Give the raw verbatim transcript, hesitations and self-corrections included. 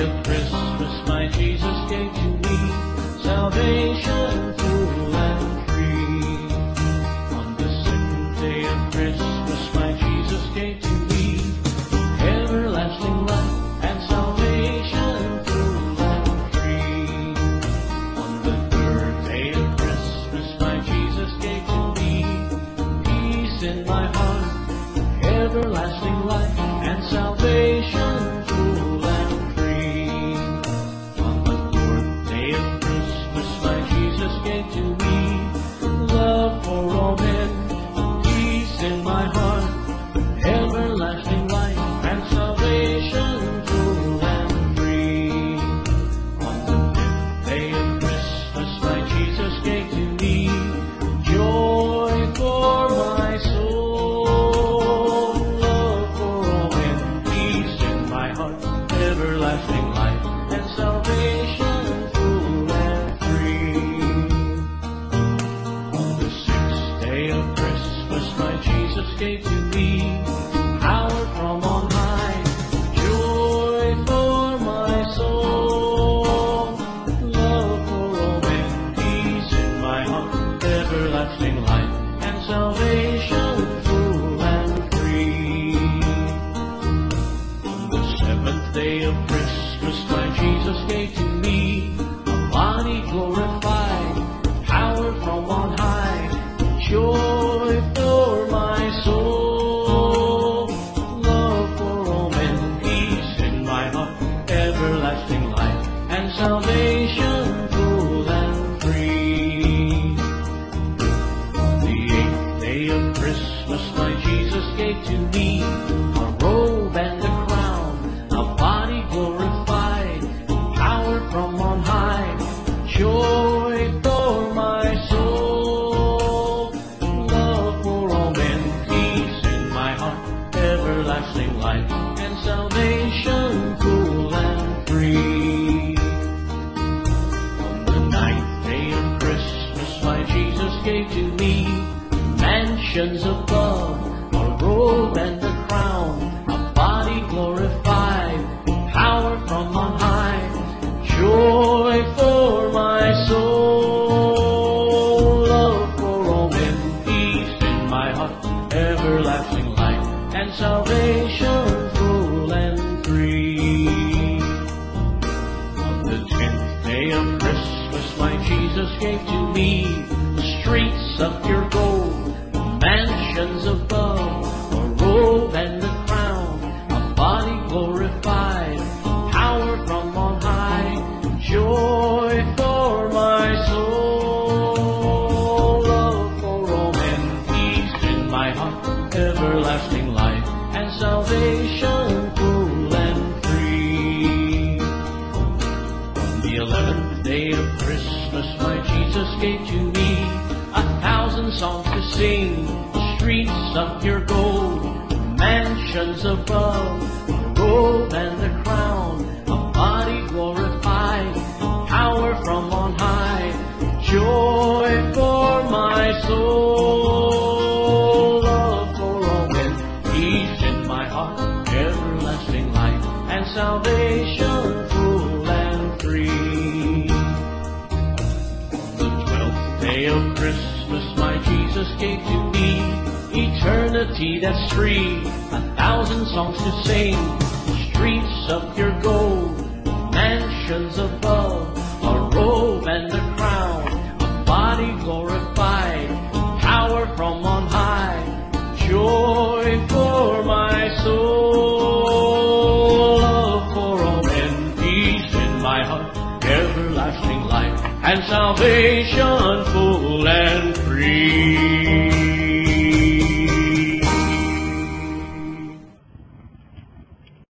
of Christmas, my Jesus gave to me salvation full and free. On the second day of Christmas, my Jesus gave to me everlasting life and salvation full and free. On the third day of Christmas, my Jesus gave to me peace in my heart, everlasting life and salvation full and free. On the fourth day of Christmas, my Jesus gave to me love for all men, peace in my heart, everlasting life and salvation full and free. On the fifth day of Christmas, my Jesus gave to me joy for my soul, love for all men, peace in my heart, everlasting life and salvation full and free. On the sixth day of Christmas, my Jesus gave to me power from on high, joy for my soul, love for all men, peace in my heart, everlasting life and salvation full and free. On the seventh day of Christmas, my Jesus gave to me a body glorified, power from on high, joy for my soul, love for all men, peace in my heart, everlasting life and salvation full and free. On the eighth day of Christmas, my Jesus gave to me a robe and a crown, a body glorified, power from on high, joy for my soul, love for all men, peace in my heart, everlasting life and salvation full and free. On the ninth day of Christmas, my Jesus gave to me mansions above, a robe and a crown, a body glorified, power from on high, joy for my soul, love for all men, peace in my heart, everlasting life and salvation full and free. On the tenth day of Christmas, my Jesus gave to me the streets of pure gold, mansions above, a robe and a crown, a body glorified, power from on high, joy for my soul, love for all men, peace in my heart, everlasting life and salvation full and free. On the eleventh day of Christmas, my Jesus gave to me a thousand songs to sing, streets of pure gold, mansions above, a robe and a crown, a body glorified, power from on high, joy for my soul, love for all men, peace in my heart, everlasting life and salvation full and free. On the twelfth day of Christmas, my Jesus gave to me eternity that's free, a thousand songs to sing, streets of pure gold, mansions above, a robe and a crown, a body glorified, power from on high, joy for my soul, love for all men, peace in my heart, everlasting life and salvation full and free.